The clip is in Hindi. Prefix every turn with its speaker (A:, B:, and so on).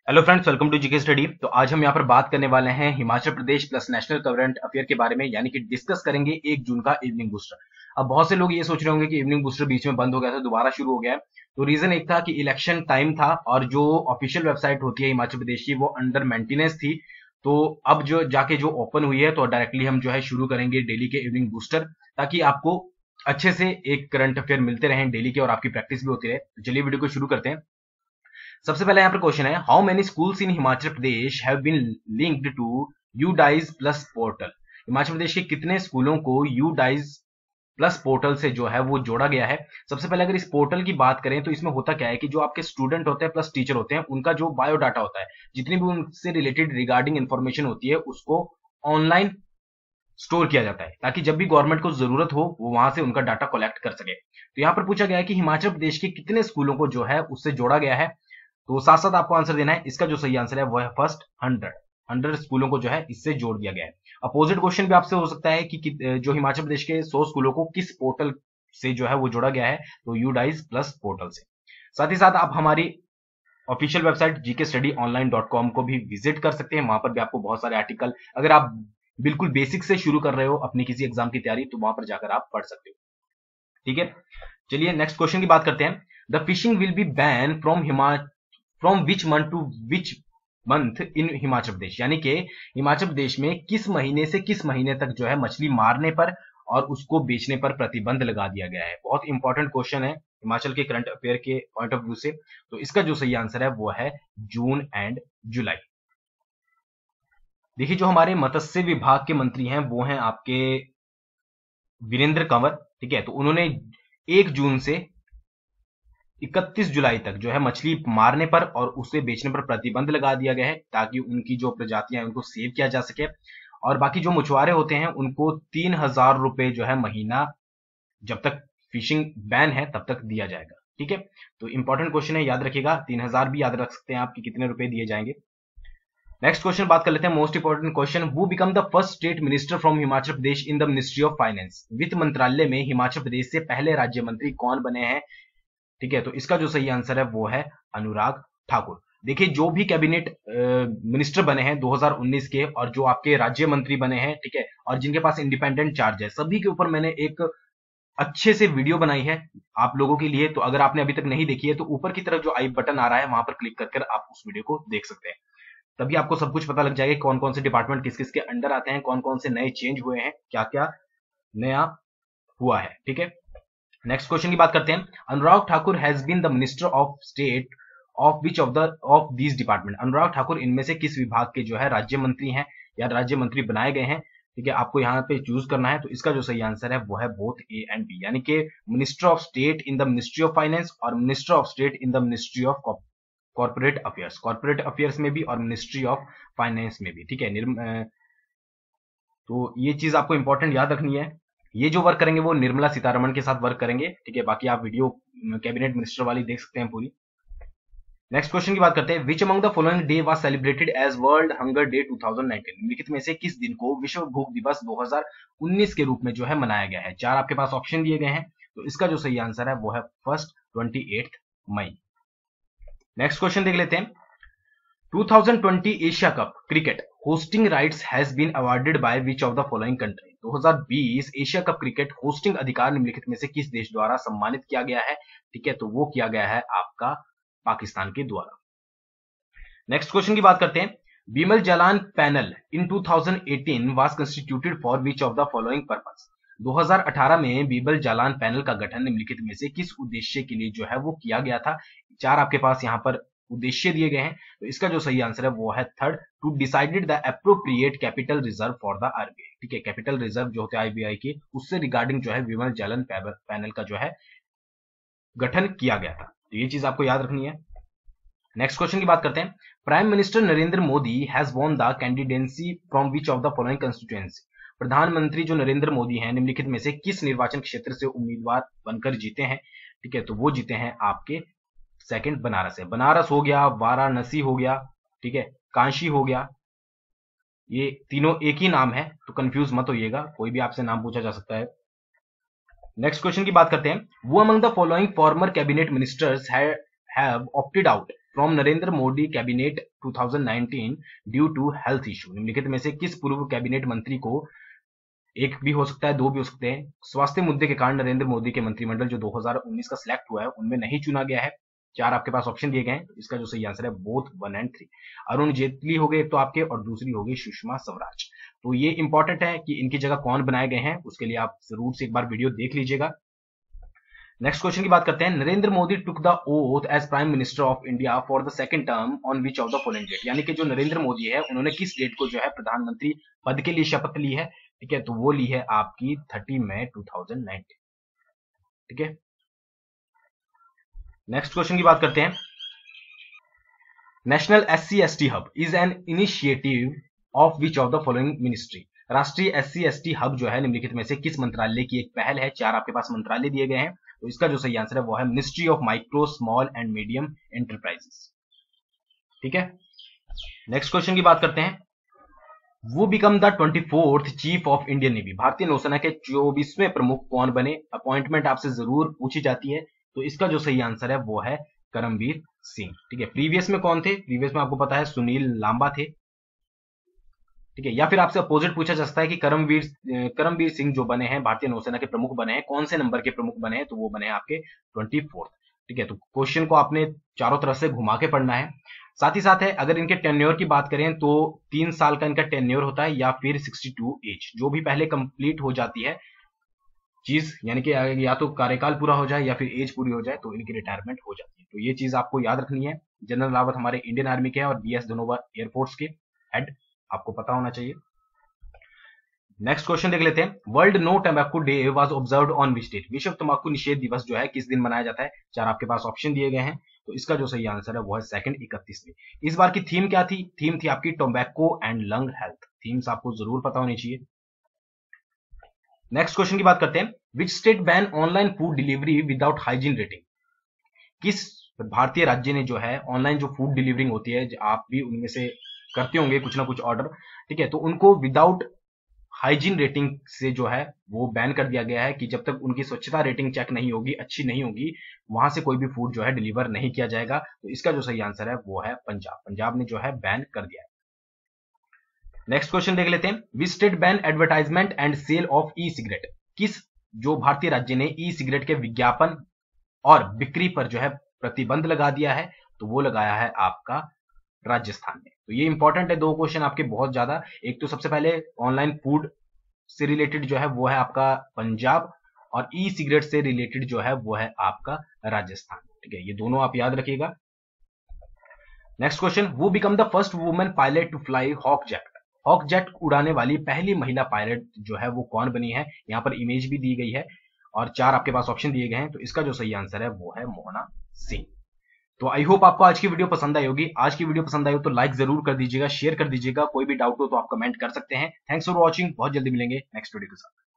A: Hello friends, welcome to GK study. तो आज हम यहाँ पर बात करने वाले हैं Himachal Pradesh plus national current affair के बारे में, यानी कि डिस्कस करेंगे 1 जून का इवनिंग बूस्टर। अब बहुत से लोग ये सोच रहे होंगे कि इवनिंग बूस्टर बीच में बंद हो गया था, दोबारा शुरू हो गया है। तो रीजन एक था कि इलेक्शन टाइम था और जो ऑफिशियल वेबसाइट होती है हिमाचल प्रदेश की वो अंडर मेंटेनेंस थी। तो अब जो जाके जो ओपन हुई है तो डायरेक्टली हम जो है शुरू करेंगे डेली के इवनिंग बूस्टर, ताकि आपको अच्छे से एक करंट अफेयर मिलते रहें डेली के और आपकी प्रैक्टिस भी होती रहे। तो चलिए वीडियो को शुरू करते हैं। सबसे पहले यहाँ पर क्वेश्चन है, how many schools in Himachal Pradesh have been linked to UDISE plus portal. Himachal Pradesh के कितने स्कूलों को यूडाइज प्लस पोर्टल से जो है वो जोड़ा गया है। सबसे पहले अगर इस पोर्टल की बात करें तो इसमें होता क्या है कि जो आपके स्टूडेंट होते हैं प्लस टीचर होते हैं, उनका जो बायोडाटा होता है, जितनी भी उनसे रिलेटेड रिगार्डिंग इंफॉर्मेशन होती है, उसको ऑनलाइन स्टोर किया जाता है, ताकि जब भी गवर्नमेंट को जरूरत हो वो वहां से उनका डाटा कलेक्ट कर सके। तो यहाँ पर पूछा गया है कि हिमाचल प्रदेश के कितने स्कूलों को जो है उससे जोड़ा गया है। तो साथ साथ आपको आंसर देना है। इसका जो सही आंसर है वो है फर्स्ट 100 स्कूलों को जो है इससे जोड़ दिया गया है। अपोजिट क्वेश्चन भी आपसे हो सकता है कि जो हिमाचल प्रदेश के 100 स्कूलों को किस पोर्टल से जो है वो जोड़ा गया है, तो यूडाइज प्लस पोर्टल से। साथ ही साथ आप हमारी ऑफिशियल वेबसाइट gkstudyonline.com को भी विजिट कर सकते हैं। वहां पर भी आपको बहुत सारे आर्टिकल, अगर आप बिल्कुल बेसिक से शुरू कर रहे हो अपनी किसी एग्जाम की तैयारी, तो वहां पर जाकर आप पढ़ सकते हो। ठीक है, चलिए नेक्स्ट क्वेश्चन की बात करते हैं। The fishing will be ban from which month to which month in Himachal Pradesh, यानी कि हिमाचल प्रदेश में किस महीने से किस महीने तक जो है मछली मारने पर और उसको बेचने पर प्रतिबंध लगा दिया गया है। बहुत इंपॉर्टेंट क्वेश्चन है हिमाचल के करंट अफेयर के पॉइंट ऑफ व्यू से। तो इसका जो सही आंसर है वो है जून एंड जुलाई। देखिए, जो हमारे मत्स्य विभाग के मंत्री हैं वो हैं आपके वीरेंद्र कंवर। ठीक है, तो उन्होंने 1 जून से 31 जुलाई तक जो है मछली मारने पर और उसे बेचने पर प्रतिबंध लगा दिया गया है, ताकि उनकी जो प्रजातियां हैं उनको सेव किया जा सके। और बाकी जो मछुआरे होते हैं उनको 3,000 रुपए जो है महीना, जब तक फिशिंग बैन है तब तक दिया जाएगा। ठीक है, तो इंपॉर्टेंट क्वेश्चन है, याद रखिएगा। 3,000 भी याद रख सकते हैं आप कि कितने रुपए दिए जाएंगे। नेक्स्ट क्वेश्चन बात कर लेते हैं, most important question, who become the first state minister from Himachal Pradesh in the ministry of finance. वित्त मंत्रालय में हिमाचल प्रदेश से पहले राज्य मंत्री कौन बने हैं। ठीक है, तो इसका जो सही आंसर है वो है अनुराग ठाकुर। देखिए, जो भी कैबिनेट मिनिस्टर बने हैं 2019 के और जो आपके राज्य मंत्री बने हैं, ठीक है, और जिनके पास इंडिपेंडेंट चार्ज है, सभी के ऊपर मैंने एक अच्छे से वीडियो बनाई है आप लोगों के लिए। तो अगर आपने अभी तक नहीं देखी है तो ऊपर की तरफ जो आई बटन आ रहा है वहां पर क्लिक करके आप उस वीडियो को देख सकते हैं। तभी आपको सब कुछ पता लग जाएगा कौन कौन से डिपार्टमेंट किस किस के अंडर आते हैं, कौन कौन से नए चेंज हुए हैं, क्या क्या नया हुआ है। ठीक है, नेक्स्ट क्वेश्चन की बात करते हैं। Anurag Thakur has been the minister of state of which of these department. Anurag Thakur इनमें से किस विभाग के जो है राज्य मंत्री हैं या राज्य मंत्री बनाए गए हैं। ठीक है, आपको यहाँ पे चूज करना है। तो इसका जो सही आंसर है वो है बोथ ए एंड बी, यानी कि minister of state in the ministry of finance और minister of state in the ministry of corporate affairs. Corporate affairs में भी और मिनिस्ट्री ऑफ फाइनेंस में भी। ठीक है, तो ये चीज आपको इंपॉर्टेंट याद रखनी है। ये जो वर्क करेंगे वो निर्मला सीतारमण के साथ वर्क करेंगे। ठीक है, बाकी आप वीडियो कैबिनेट मिनिस्टर वाली देख सकते हैं पूरी। नेक्स्ट क्वेश्चन की बात करते हैं, which among the following day was celebrated as world hunger day 2019। निम्नलिखित में से किस दिन को विश्व भूख दिवस 2019 के रूप में जो है मनाया गया है। 4 आपके पास ऑप्शन दिए गए हैं, तो इसका जो सही आंसर है वो है फर्स्ट 28 मई। नेक्स्ट क्वेश्चन देख लेते हैं, 2020 Asia cup cricket hosting rights has been awarded by which of the following country. 2020 Asia cup cricket hosting अधिकार निम्नलिखित में से किस देश द्वारा सम्मानित किया गया है। ठीक है, तो वो किया गया है आपका पाकिस्तान के द्वारा। नेक्स्ट क्वेश्चन की बात करते हैं, Bimal Jalan panel in 2018 was constituted for which of the following purpose. 2018 में बीमल जालान पैनल का गठन निम्नलिखित में से किस उद्देश्य के लिए जो है वो किया गया था। 4 आपके पास यहाँ पर उद्देश्य दिए गए हैं, तो इसका जो सही आंसर है वो है third, to decided the appropriate capital reserve for the RBI. ठीक है, कैपिटल रिजर्व जो होते हैं आरबीआई की, उससे रिगार्डिंग जो है विमल जालन पैनल का जो है गठन किया गया था। तो ये चीज आपको याद रखनी है। नेक्स्ट क्वेश्चन की बात करते हैं, prime minister Narendra Modi has won the candidacy from which of the following constituency. प्रधानमंत्री जो नरेंद्र मोदी हैं निम्नलिखित में से किस निर्वाचन क्षेत्र से उम्मीदवार बनकर जीते हैं। ठीक है, तो वो जीते हैं आपके सेकंड बनारस है। बनारस हो गया, वाराणसी हो गया, ठीक है, काशी हो गया, ये तीनों एक ही नाम है, तो कंफ्यूज मत होइएगा, कोई भी आपसे नाम पूछा जा सकता है। नेक्स्ट क्वेश्चन की बात करते हैं, who among the following former cabinet ministers have opted out from Narendra Modi cabinet 2019 due to health issue. निम्नलिखित में से किस पूर्व कैबिनेट मंत्री को, एक भी हो सकता है, दो भी हो सकते हैं, स्वास्थ्य मुद्दे के कारण नरेंद्र मोदी के मंत्रिमंडल जो 2019 का सिलेक्ट हुआ है उनमें नहीं चुना गया है? चार आपके पास ऑप्शन दिए गए हैं, तो इसका जो सही आंसर है बोथ 1 और 3। अरुण जेटली हो गए एक तो आपके, और दूसरी हो गई सुषमा स्वराज। तो ये इंपॉर्टेंट है कि इनकी जगह कौन बनाए गए हैं, उसके लिए आप जरूर से एक बार वीडियो देख लीजिएगा। नेक्स्ट क्वेश्चन की बात करते हैं। Narendra Modi took the oath as prime minister of India for the second term on which of the following date. यानी कि जो नरेंद्र मोदी है उन्होंने किस डेट को जो है प्रधानमंत्री पद के लिए शपथ ली है? ठीक है, तो वो ली है आपकी 30 मई 2019। ठीक है, नेक्स्ट क्वेश्चन की बात करते हैं। National SC/ST hub is an initiative of which of the following ministry. राष्ट्रीय SC/ST हब जो है निम्नलिखित में से किस मंत्रालय की एक पहल है? चार आपके पास मंत्रालय दिए गए हैं, तो इसका जो सही आंसर है वो है ministry of micro small and medium enterprises. ठीक है, नेक्स्ट क्वेश्चन की बात करते हैं। Who become the 24th chief of Indian navy. भारतीय नौसेना के 24वें प्रमुख कौन बने? अपॉइंटमेंट आपसे जरूर पूछी जाती है, तो इसका जो सही आंसर है वो है करमबीर सिंह। ठीक है, प्रीवियस में कौन थे? प्रीवियस में आपको पता है सुनील लांबा थे। ठीक है, या फिर आपसे अपोजिट पूछा जा सकता है कि करमबीर सिंह जो बने हैं भारतीय नौसेना के प्रमुख बने हैं, कौन से नंबर के प्रमुख बने हैं? तो वो बने हैं आपके 24th। ठीक है, तो क्वेश्चन को आपने चारों तरफ से घुमा के पढ़ना है। साथ ही साथ है, अगर इनके टेन्योर की बात करें तो 3 साल का इनका टेन्योर होता है, या फिर 62 एज, जो भी पहले कंप्लीट हो जाती है चीज, यानी कि या तो कार्यकाल पूरा हो जाए या फिर एज पूरी हो जाए तो इनकी रिटायरमेंट हो जाती है। तो ये चीज आपको याद रखनी है। जनरल रावत हमारे इंडियन आर्मी के हैं और BS धनोवा एयरफोर्स के हेड, आपको पता होना चाहिए। नेक्स्ट क्वेश्चन देख लेते हैं। वर्ल्ड नो टंबाकू day was observed on which date. विश्व तंबाकू निषेध दिवस जो है किस दिन मनाया जाता है? चार आपके पास ऑप्शन दिए गए हैं, तो इसका जो सही आंसर है वो है 2 31 में। इस बार की थीम क्या थी? थीम थी आपकी tobacco and lung health. Themes आपको जरूर पता होनी चाहिए। नेक्स्ट क्वेश्चन की बात करते हैं। Which state ban online food delivery without hygiene rating. किस भारतीय राज्य ने जो है ऑनलाइन जो फूड डिलीवरिंग होती है, आप भी उनमें से करते होंगे कुछ ना कुछ ऑर्डर, ठीक है, तो उनको विदाउट हाइजीन रेटिंग से जो है वो बैन कर दिया गया है कि जब तक उनकी स्वच्छता रेटिंग चेक नहीं होगी, अच्छी नहीं होगी, वहां से कोई भी फूड जो है डिलीवर नहीं किया जाएगा। तो इसका जो सही आंसर है वो है पंजाब। पंजाब ने जो है बैन कर दिया है। नेक्स्ट क्वेश्चन देख लेते हैं। Which state ban advertisement and sale of e cigarette. किस जो भारतीय राज्य ने ई सिगरेट के विज्ञापन और बिक्री पर जो है प्रतिबंध लगा दिया है? तो वो लगाया है आपका राजस्थान में। तो ये इंपॉर्टेंट है, दो क्वेश्चन आपके बहुत ज्यादा। एक तो सबसे पहले ऑनलाइन फूड से रिलेटेड जो है वो है आपका पंजाब, और ई सिगरेट से रिलेटेड जो है वो है आपका राजस्थान। ठीक है, ये दोनों आप याद रखिएगा। Next question. Who become the first women pilot to fly hawk jet. Hawk jet उड़ाने वाली पहली महिला पायलट जो है वो कौन बनी है? यहां पर इमेज भी दी गई है और चार आपके पास ऑप्शन दिए गए हैं, तो इसका जो सही आंसर है वो है मोहना सिंह। तो आई होप आपको आज की वीडियो पसंद आई होगी। आज की वीडियो पसंद आई हो तो लाइक जरूर कर दीजिएगा, शेयर कर दीजिएगा। कोई भी डाउट हो तो आप कमेंट कर सकते हैं। Thanks for watching. बहुत जल्दी मिलेंगे नेक्स्ट वीडियो के साथ।